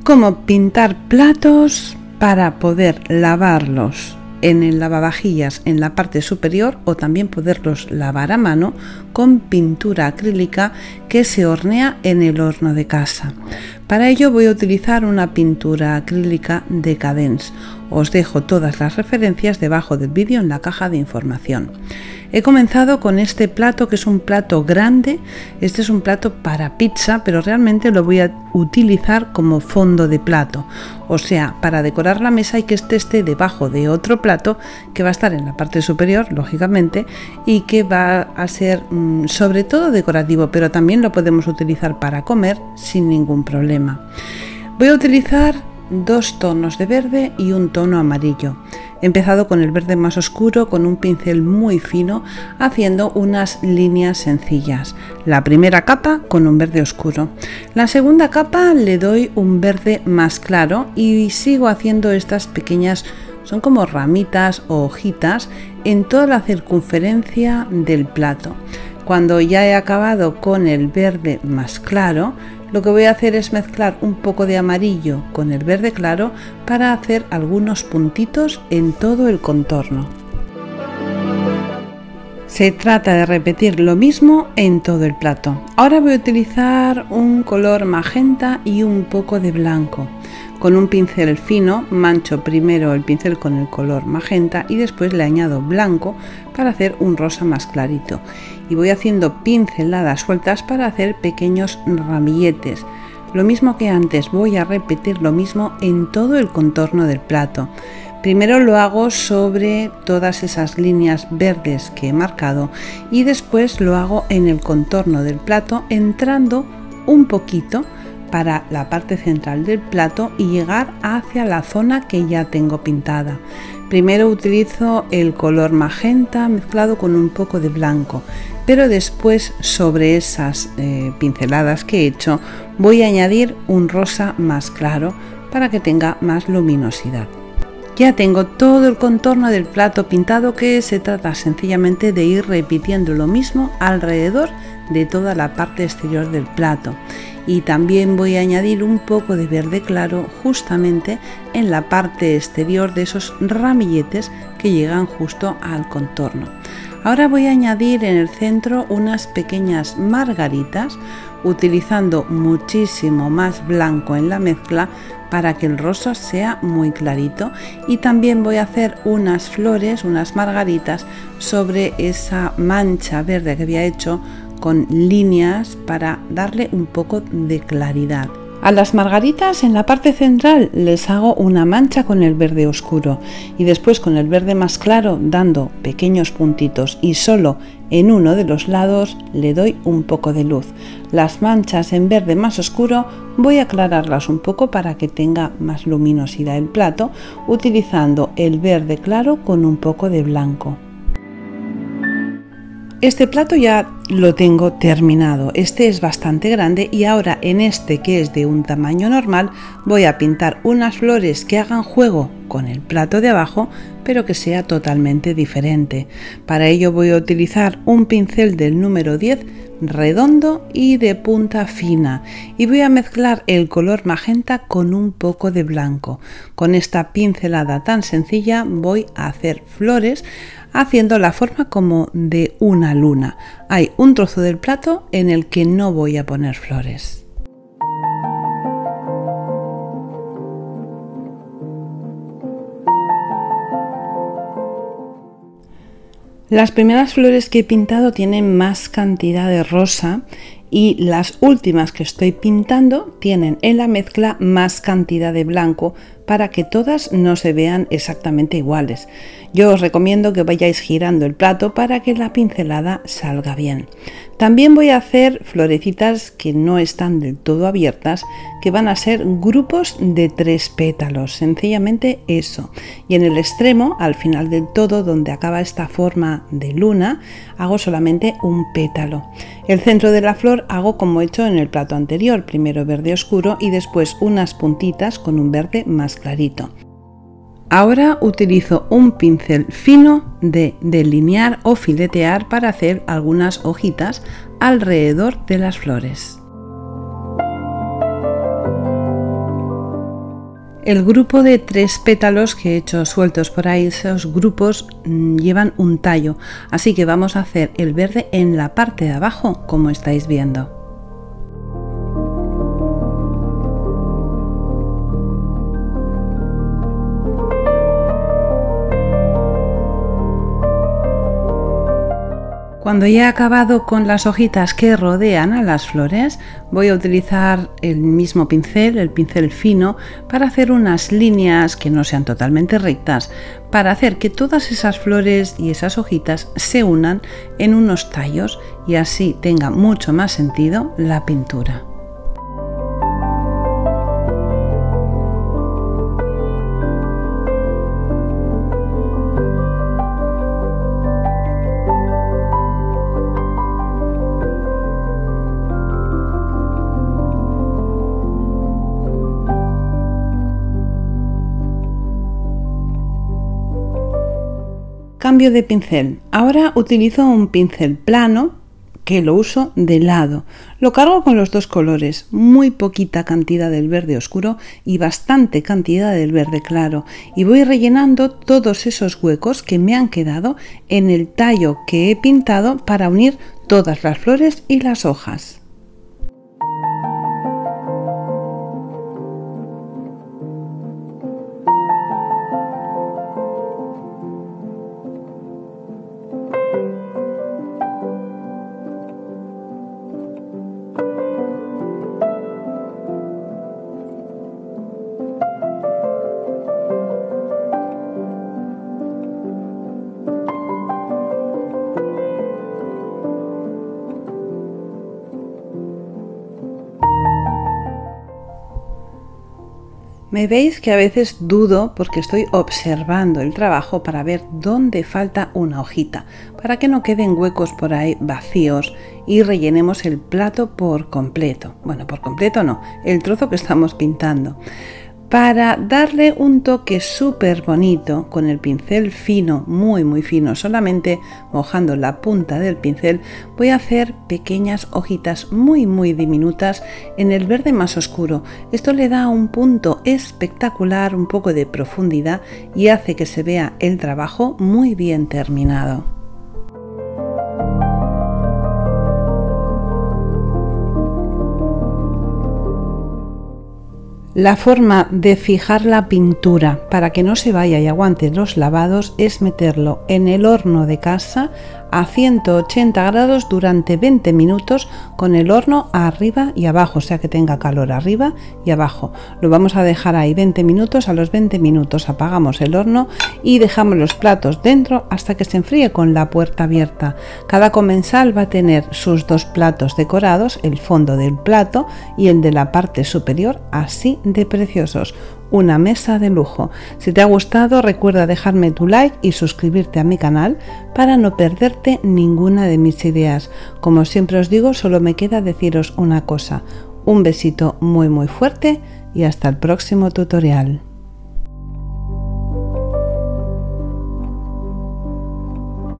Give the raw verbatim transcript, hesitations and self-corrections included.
cómo pintar platos para poder lavarlos en el lavavajillas en la parte superior o también poderlos lavar a mano con pintura acrílica que se hornea en el horno de casa. Para ello voy a utilizar una pintura acrílica Decadence. Os dejo todas las referencias debajo del vídeo en la caja de información. He comenzado con este plato, que es un plato grande. Este es un plato para pizza, pero realmente lo voy a utilizar como fondo de plato. O sea, para decorar la mesa y que este esté debajo de otro plato que va a estar en la parte superior, lógicamente, y que va a ser mmm, sobre todo decorativo, pero también lo podemos utilizar para comer sin ningún problema. Voy a utilizar dos tonos de verde y un tono amarillo. He empezado con el verde más oscuro con un pincel muy fino, haciendo unas líneas sencillas. La primera capa con un verde oscuro. La segunda capa le doy un verde más claro y sigo haciendo estas pequeñas, son como ramitas o hojitas en toda la circunferencia del plato. Cuando ya he acabado con el verde más claro, lo que voy a hacer es mezclar un poco de amarillo con el verde claro para hacer algunos puntitos en todo el contorno. Se trata de repetir lo mismo en todo el plato. Ahora voy a utilizar un color magenta y un poco de blanco. Con un pincel fino mancho primero el pincel con el color magenta y después le añado blanco para hacer un rosa más clarito. Y voy haciendo pinceladas sueltas para hacer pequeños ramilletes. Lo mismo que antes, voy a repetir lo mismo en todo el contorno del plato. Primero lo hago sobre todas esas líneas verdes que he marcado y después lo hago en el contorno del plato, entrando un poquito para la parte central del plato y llegar hacia la zona que ya tengo pintada. Primero utilizo el color magenta mezclado con un poco de blanco, pero después sobre esas eh, pinceladas que he hecho voy a añadir un rosa más claro para que tenga más luminosidad. Ya tengo todo el contorno del plato pintado, que se trata sencillamente de ir repitiendo lo mismo alrededor de toda la parte exterior del plato. Y también voy a añadir un poco de verde claro justamente en la parte exterior de esos ramilletes que llegan justo al contorno. Ahora voy a añadir en el centro unas pequeñas margaritas, utilizando muchísimo más blanco en la mezcla para que el rosa sea muy clarito, y también voy a hacer unas flores, unas margaritas sobre esa mancha verde que había hecho con líneas para darle un poco de claridad. A las margaritas en la parte central les hago una mancha con el verde oscuro y después con el verde más claro dando pequeños puntitos, y solo en uno de los lados le doy un poco de luz. Las manchas en verde más oscuro voy a aclararlas un poco para que tenga más luminosidad el plato, utilizando el verde claro con un poco de blanco. Este plato ya lo tengo terminado. Este es bastante grande y ahora en este, que es de un tamaño normal, voy a pintar unas flores que hagan juego con el plato de abajo, pero que sea totalmente diferente. Para ello voy a utilizar un pincel del número diez redondo y de punta fina, y voy a mezclar el color magenta con un poco de blanco. Con esta pincelada tan sencilla voy a hacer flores haciendo la forma como de una luna. Hay un trozo del plato en el que no voy a poner flores. Las primeras flores que he pintado tienen más cantidad de rosa y las últimas que estoy pintando tienen en la mezcla más cantidad de blanco para que todas no se vean exactamente iguales. Yo os recomiendo que vayáis girando el plato para que la pincelada salga bien. También voy a hacer florecitas que no están del todo abiertas, que van a ser grupos de tres pétalos, sencillamente eso. Y en el extremo, al final del todo, donde acaba esta forma de luna, hago solamente un pétalo. El centro de la flor hago como he hecho en el plato anterior, primero verde oscuro y después unas puntitas con un verde más clarito. Ahora utilizo un pincel fino de delinear o filetear para hacer algunas hojitas alrededor de las flores. El grupo de tres pétalos que he hecho sueltos por ahí, esos grupos mmm, llevan un tallo, así que vamos a hacer el verde en la parte de abajo, como estáis viendo. Cuando ya he acabado con las hojitas que rodean a las flores, voy a utilizar el mismo pincel, el pincel fino, para hacer unas líneas que no sean totalmente rectas, para hacer que todas esas flores y esas hojitas se unan en unos tallos y así tenga mucho más sentido la pintura. Cambio de pincel. Ahora utilizo un pincel plano que lo uso de lado. Lo cargo con los dos colores, muy poquita cantidad del verde oscuro y bastante cantidad del verde claro. Y voy rellenando todos esos huecos que me han quedado en el tallo que he pintado para unir todas las flores y las hojas. Me veis que a veces dudo porque estoy observando el trabajo para ver dónde falta una hojita, para que no queden huecos por ahí vacíos y rellenemos el plato por completo. Bueno, por completo no, el trozo que estamos pintando. Para darle un toque súper bonito con el pincel fino, muy muy fino, solamente mojando la punta del pincel, voy a hacer pequeñas hojitas muy muy diminutas en el verde más oscuro. Esto le da un punto espectacular, un poco de profundidad y hace que se vea el trabajo muy bien terminado. La forma de fijar la pintura para que no se vaya y aguante los lavados es meterlo en el horno de casa a ciento ochenta grados durante veinte minutos con el horno arriba y abajo, o sea que tenga calor arriba y abajo. Lo vamos a dejar ahí veinte minutos, a los veinte minutos apagamos el horno y dejamos los platos dentro hasta que se enfríe con la puerta abierta. Cada comensal va a tener sus dos platos decorados, el fondo del plato y el de la parte superior, así de preciosos. Una mesa de lujo. Si te ha gustado, recuerda dejarme tu like y suscribirte a mi canal para no perderte ninguna de mis ideas. Como siempre os digo, solo me queda deciros una cosa. Un besito muy muy fuerte y hasta el próximo tutorial.